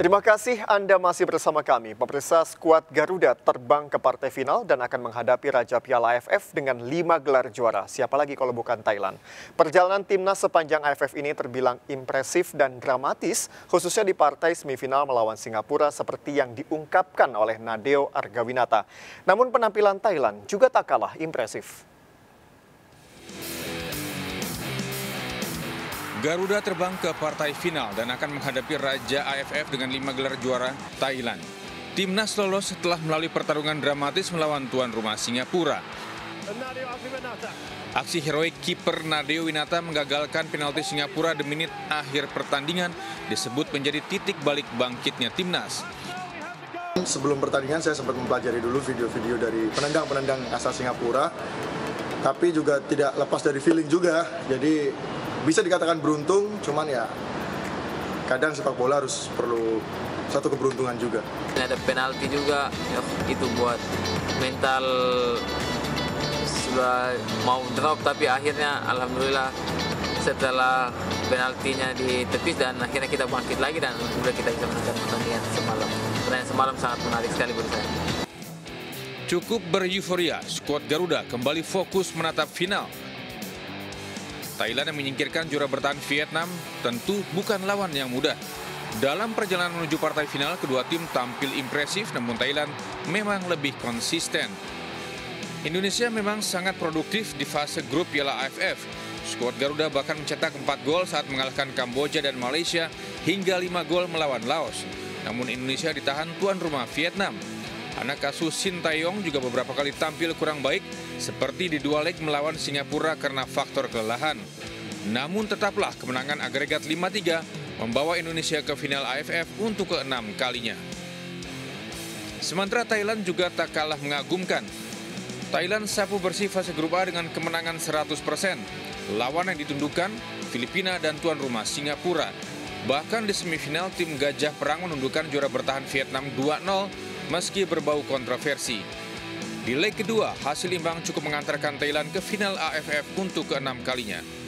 Terima kasih Anda masih bersama kami. Pemirsa, skuad Garuda terbang ke partai final dan akan menghadapi Raja Piala AFF dengan 5 gelar juara. Siapa lagi kalau bukan Thailand? Perjalanan timnas sepanjang AFF ini terbilang impresif dan dramatis, khususnya di partai semifinal melawan Singapura seperti yang diungkapkan oleh Nadeo Argawinata. Namun penampilan Thailand juga tak kalah impresif. Garuda terbang ke partai final dan akan menghadapi Raja AFF dengan 5 gelar juara Thailand. Timnas lolos setelah melalui pertarungan dramatis melawan tuan rumah Singapura. Aksi heroik kiper Nadeo Winata menggagalkan penalti Singapura di menit akhir pertandingan disebut menjadi titik balik bangkitnya timnas. Sebelum pertandingan saya sempat mempelajari dulu video-video dari penendang-penendang asal Singapura, tapi juga tidak lepas dari feeling juga. Jadi bisa dikatakan beruntung, cuman ya kadang sepak bola harus perlu satu keberuntungan juga. Ada penalti juga, itu buat mental sudah mau drop, tapi akhirnya alhamdulillah setelah penaltinya ditepis dan akhirnya kita bangkit lagi dan sudah kita bisa menangkan pertandingan semalam. Pertandingan semalam sangat menarik sekali buat saya. Cukup beryuforia, skuad Garuda kembali fokus menatap final. Thailand yang menyingkirkan juara bertahan Vietnam tentu bukan lawan yang mudah. Dalam perjalanan menuju partai final, kedua tim tampil impresif, namun Thailand memang lebih konsisten. Indonesia memang sangat produktif di fase grup Piala AFF. Skuad Garuda bahkan mencetak 4 gol saat mengalahkan Kamboja dan Malaysia hingga 5 gol melawan Laos. Namun Indonesia ditahan tuan rumah Vietnam. Anak asuh Sintayong juga beberapa kali tampil kurang baik, seperti di dua leg melawan Singapura karena faktor kelelahan. Namun tetaplah kemenangan agregat 5-3 membawa Indonesia ke final AFF untuk ke-6 kalinya. Sementara Thailand juga tak kalah mengagumkan. Thailand sapu bersih fase grup A dengan kemenangan 100%. Lawan yang ditundukkan Filipina dan tuan rumah Singapura. Bahkan di semifinal tim Gajah Perang menundukkan juara bertahan Vietnam 2-0 meski berbau kontroversi. Di leg kedua, hasil imbang cukup mengantarkan Thailand ke final AFF untuk ke-6 kalinya.